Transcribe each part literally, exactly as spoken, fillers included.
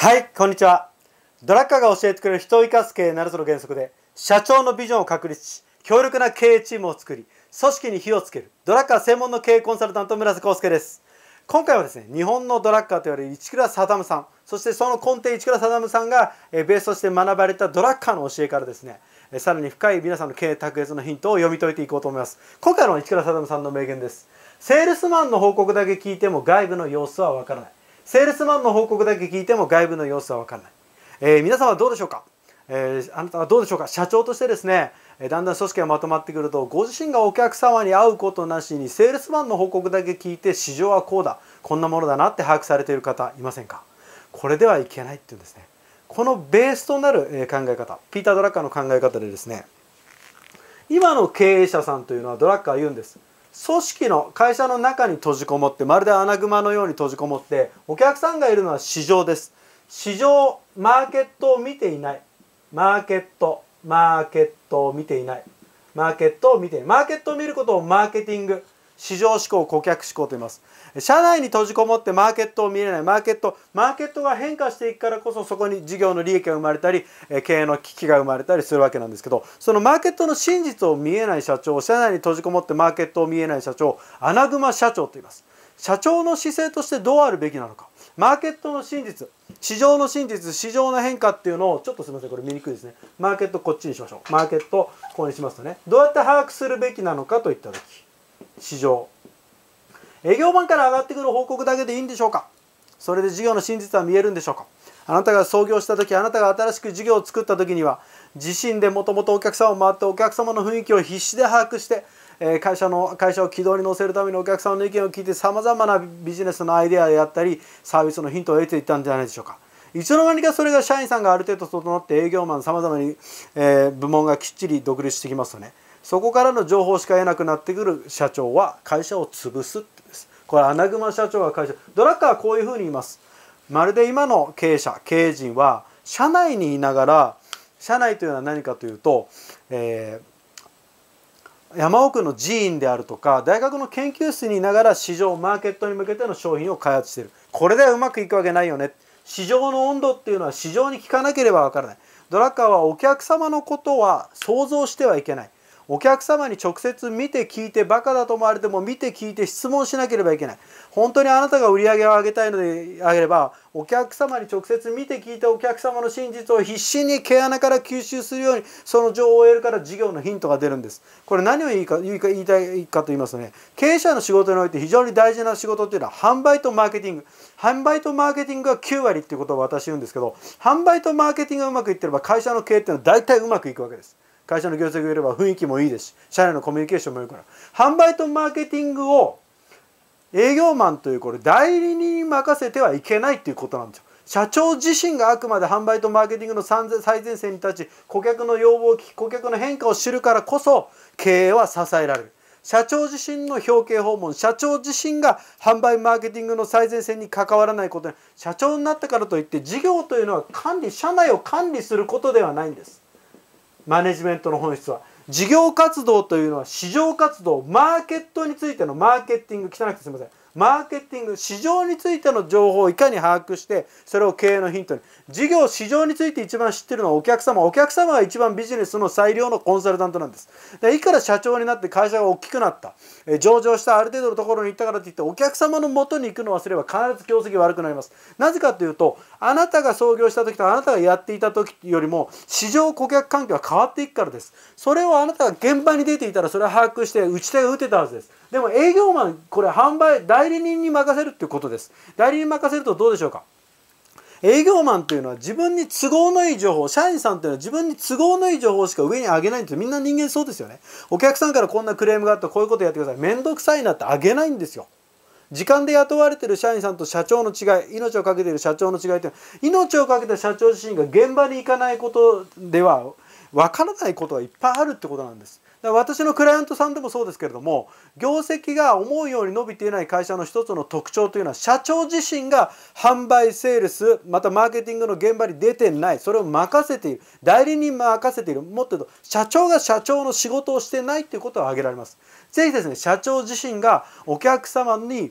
はい、こんにちは。ドラッカーが教えてくれる人を生かす経営ななつの原則で、社長のビジョンを確立し、強力な経営チームを作り、組織に火をつける、ドラッカー専門の経営コンサルタント村瀬康介です。今回はですね、日本のドラッカーと言われる市倉定さん、そしてその根底市倉定さんがベースとして学ばれたドラッカーの教えからですね、さらに深い皆さんの経営卓越のヒントを読み解いていこうと思います。今回の市倉定さんの名言です。セールスマンの報告だけ聞いても外部の様子はわからない。セールスマンの報告だけ聞いても外部の様子はわからない。えー、皆さんはどうでしょうか、えー、あなたはどうでしょうか。社長としてですね、だんだん組織がまとまってくると、ご自身がお客様に会うことなしにセールスマンの報告だけ聞いて、市場はこうだ、こんなものだなって把握されている方いませんか。これではいけないっていうんですね。このベースとなる考え方、ピーター・ドラッカーの考え方でですね、今の経営者さんというのはドラッカーは言うんです。組織の会社の中に閉じこもって、まるでアナグマのように閉じこもって、お客さんがいるのは市場です。市場、マーケットを見ていない。マーケット、マーケットを見ていない。マーケットを見ていない。マーケットを見ることをマーケティング、市場思考、顧客思考と言います。社内に閉じこもってマーケットを見れない。マーケット、マーケットが変化していくからこそ、そこに事業の利益が生まれたり、経営の危機が生まれたりするわけなんですけど、そのマーケットの真実を見えない社長、社内に閉じこもってマーケットを見えない社長、アナグマ社長と言います。社長の姿勢としてどうあるべきなのか。マーケットの真実、市場の真実、市場の変化っていうのを、ちょっとすみません、これ見にくいですね。マーケットこっちにしましょう。マーケットこうにしますとね、どうやって把握するべきなのかといった時、市場。営業マンから上がってくる報告だけでいいんでしょうか。それで事業の真実は見えるんでしょうか。あなたが創業した時、あなたが新しく事業を作った時には、自身でもともとお客様を回ってお客様の雰囲気を必死で把握して、会社の会社を軌道に乗せるためにお客様の意見を聞いて、さまざまなビジネスのアイデアであったりサービスのヒントを得ていったんじゃないでしょうか。いつの間にかそれが社員さんがある程度整って、営業マンさまざまに、えー、部門がきっちり独立してきますとね、そこからの情報しか得なくなってくる社長は会社を潰すってです。これアナグマ社長が会社、ドラッカーはこういうふうに言います。まるで今の経営者、経営陣は社内にいながら、社内というのは何かというと、えー山奥の寺院であるとか大学の研究室にいながら市場マーケットに向けての商品を開発している。これではうまくいくわけないよね。市場の温度っていうのは市場に聞かなければわからない。ドラッカーはお客様のことは想像してはいけない。お客様に直接見て聞いて、バカだと思われても見て聞いて質問しなければいけない。本当にあなたが売り上げを上げたいのであれば、お客様に直接見て聞いて、お客様の真実を必死に毛穴から吸収するようにその情報を得るから事業のヒントが出るんです。これ何を言いか言いか言いたいかと言いますとね、経営者の仕事において非常に大事な仕事っていうのは販売とマーケティング。販売とマーケティングがきゅうわりっていうことを私言うんですけど、販売とマーケティングがうまくいってれば会社の経営っていうのは大体うまくいくわけです。会社の業績が良ければ雰囲気もいいですし、社内のコミュニケーションもいいから、販売とマーケティングを営業マンというこれ代理人に任せてはいけないということなんですよ。社長自身があくまで販売とマーケティングの最前線に立ち、顧客の要望を聞き、顧客の変化を知るからこそ経営は支えられる。社長自身の表敬訪問、社長自身が販売マーケティングの最前線に関わらないことに、社長になったからといって事業というのは管理、社内を管理することではないんです。マネジメントの本質は、事業活動というのは市場活動、マーケットについてのマーケティング、汚くてすみません、マーケティング、市場についての情報をいかに把握して、それを経営のヒントに。事業、市場について一番知っているのはお客様。お客様が一番ビジネスの最良のコンサルタントなんです。でいくら社長になって会社が大きくなった、え上場したある程度のところに行ったからといって、お客様の元に行くのを忘れば必ず業績悪くなります。なぜかというと、あなたが創業した時とあなたがやっていた時よりも市場顧客環境は変わっていくからです。それをあなたが現場に出ていたらそれは把握して打ち手が打てたはずです。でも営業マン、これ販売代理人に任せるっていうことです。代理人に任せるとどうでしょうか。営業マンというのは自分に都合のいい情報、社員さんというのは自分に都合のいい情報しか上に上げないんですよ。みんな人間そうですよね。お客さんからこんなクレームがあってこういうことやってください。めんどくさいなって上げないんですよ。時間で雇われている社員さんと社長の違い、命をかけている社長の違いというのは、命をかけた社長自身が現場に行かないことでは分からないことがいっぱいあるってことなんです。だから私のクライアントさんでもそうですけれども、業績が思うように伸びていない会社の一つの特徴というのは、社長自身が販売、セールス、またマーケティングの現場に出てない、それを任せている、代理人に任せている、もっと言うと社長が社長の仕事をしてないということを挙げられます。ぜひですね、社長自身がお客様に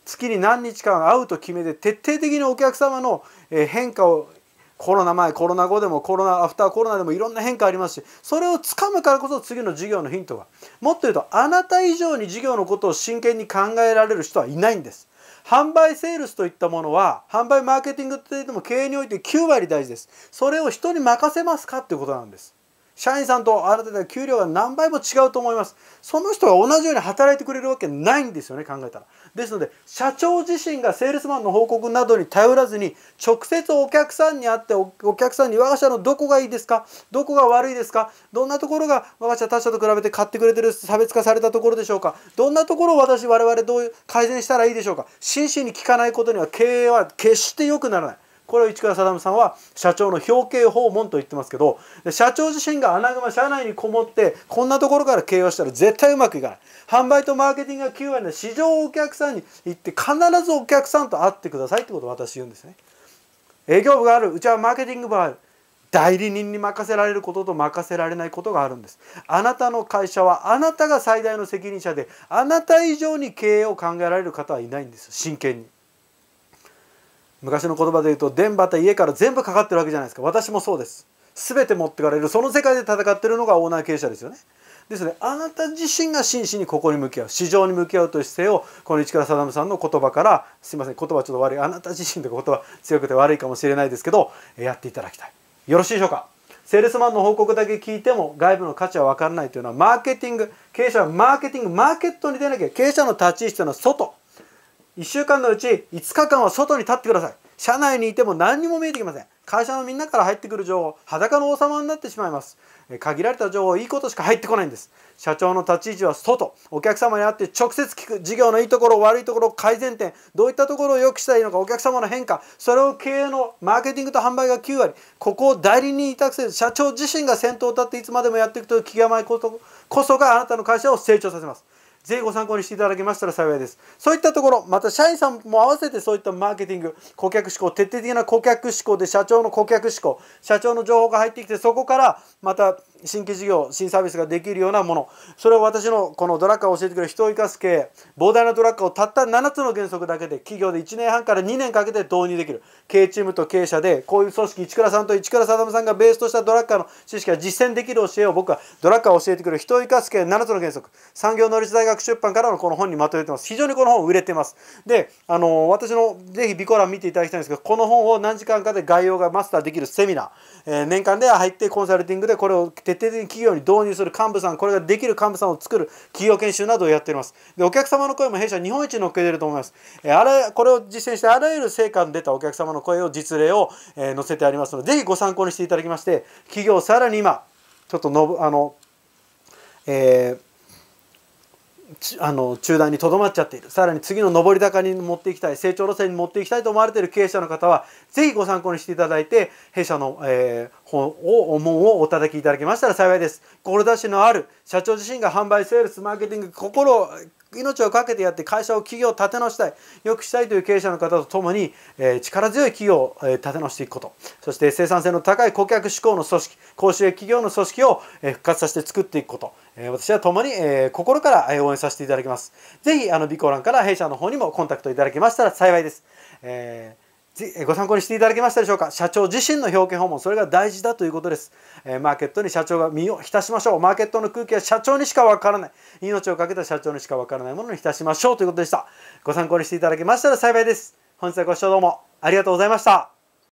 月に何日間会うと決めて徹底的にお客様の変化を、コロナ前コロナ後でもコロナアフターコロナでもいろんな変化ありますし、それをつかむからこそ次の事業のヒントが、もっと言うとあなた以上に事業のことを真剣に考えられる人はいないんです。販売セールスといったものは、販売マーケティングといっても経営においてきゅうわり大事です。それを人に任せますかっていうことなんです。社員さんとあなたでは給料が何倍も違うと思います。その人が同じように働いてくれるわけないんですよね、考えたら。ですので社長自身がセールスマンの報告などに頼らずに、直接お客さんに会って、お客さんに我が社のどこがいいですか、どこが悪いですか、どんなところが我が社他社と比べて買ってくれてる差別化されたところでしょうか、どんなところを私我々どういう改善したらいいでしょうか。真摯に聞かないことには経営は決して良くならない。これを市川定さんは社長の表敬訪問と言ってますけど、社長自身が穴熊社内にこもってこんなところから経営をしたら絶対うまくいかない。販売とマーケティングがきゅうわりで、市場お客さんに行って必ずお客さんと会ってくださいってことを私言うんですね。営業部がある、うちはマーケティング部がある。代理人に任せられることと任せられないことがあるんです。あなたの会社はあなたが最大の責任者で、あなた以上に経営を考えられる方はいないんですよ、真剣に。昔の言葉で言うと、電波と家から全部かかってるわけじゃないですか。私もそうです。全て持ってかれる、その世界で戦っているのがオーナー経営者ですよね。ですのであなた自身が真摯にここに向き合う、市場に向き合うという姿勢を、この市川定さんの言葉から、すいません言葉ちょっと悪い、あなた自身という言葉強くて悪いかもしれないですけど、やっていただきたい。よろしいでしょうか。セールスマンの報告だけ聞いても外部の価値は分からないというのは、マーケティング、経営者はマーケティング、マーケットに出なきゃ。経営者の立ち位置というのは外、いっしゅうかんのうちいつかかんは外に立ってください。社内にいても何にも見えてきません。会社のみんなから入ってくる情報、裸の王様になってしまいます。限られた情報、いいことしか入ってこないんです。社長の立ち位置は外、お客様に会って直接聞く、事業のいいところ、悪いところ、改善点、どういったところを良くしたらいいのか、お客様の変化、それを経営のマーケティングと販売がきゅうわり、ここを代理人に委託せず、社長自身が先頭を立っていつまでもやっていくという気構えこそこそがあなたの会社を成長させます。ぜひご参考にしていただけましたら幸いです。そういったところ、また社員さんも合わせてそういったマーケティング、顧客志向、徹底的な顧客志向で社長の顧客志向、社長の情報が入ってきて、そこからまた新規事業、新サービスができるようなもの、それを私のこのドラッカーを教えてくれる人を生かす経営、膨大なドラッカーをたったななつの原則だけで企業でいちねんはんからにねんかけて導入できる経営チームと経営者で、こういう組織、市倉さんと市倉定さんがベースとしたドラッカーの知識が実践できる教えを、僕はドラッカーを教えてくれる人を生かす経営ななつの原則、産業能率大学出版からのこの本にまとめてます。非常にこの本売れてます。で、あの私のぜひ備考欄見ていただきたいんですけど、この本を何時間かで概要がマスターできるセミナー、えー、年間で入ってコンサルティングでこれを徹底的に企業に導入する幹部さん、これができる幹部さんを作る企業研修などをやっております。で、お客様の声も弊社日本一乗っけてると思います。えー、あれこれを実践してあらゆる成果の出たお客様の声を、実例を、えー、載せてありますので、ぜひご参考にしていただきまして、企業さらに今ちょっとのぶあの、えーあの中断にとどまっちゃっている、さらに次の上り坂に持っていきたい、成長路線に持っていきたいと思われている経営者の方は、ぜひご参考にしていただいて、弊社の、えー、本を門をお叩きいただけましたら幸いです。志のある社長自身が販売、セールス、マーケティング、心を命を懸けてやって会社を企業を立て直したい、良くしたいという経営者の方とともに、えー、力強い企業を、えー、立て直していくこと、そして生産性の高い顧客志向の組織、高収益企業の組織を、えー、復活させて作っていくこと、えー、私は共に、えー、心から、えー、応援させていただきます。ぜひあの備考欄から弊社の方にもコンタクトいただけましたら幸いです。えーご参考にしていただけましたでしょうか。社長自身の表敬訪問、それが大事だということです。えー、マーケットに社長が身を浸しましょう。マーケットの空気は社長にしかわからない、命を懸けた社長にしかわからないものに浸しましょうということでした。ご参考にしていただけましたら幸いです。本日はご視聴どうもありがとうございました。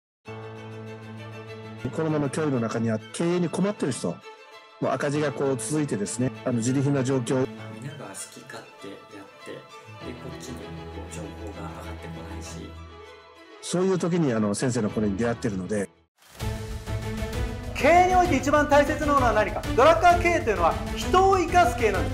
コロナの脅威の中には経営に困っている人、もう赤字がこう続いてですね、あの自利品な状況、 みんなが好き勝手やってでこっちにこう情報が上がってこないし、 そういう時にあの先生のこれに出会っているので、 経営において一番大切なものは何か。ドラッカー経営というのは人を生かす経営なんです。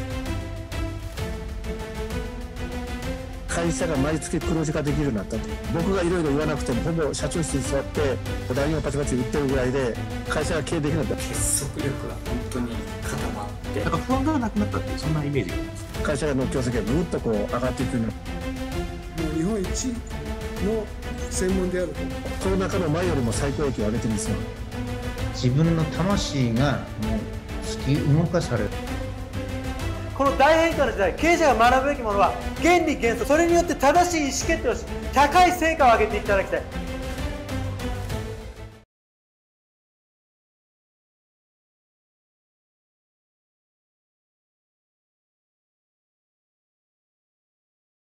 会社が毎月黒字化できるようになったと。僕がいろいろ言わなくてもほぼ社長室に座ってラインをパチパチ打ってるぐらいで会社が経営できなかった。 結束力が本当に固まって、 なんか不安がなくなったっていう、そんなイメージがあります。 会社の業績がぐっとこう上がっていくような、 もう日本一の専門であると。 コロナ禍の前よりも最高益を上げてるんですよ。 自分の魂がもう突き動かされる。 この大変化の時代、経営者が学ぶべきものは原理原則、それによって正しい意思決定をし、高い成果を上げていただきたい。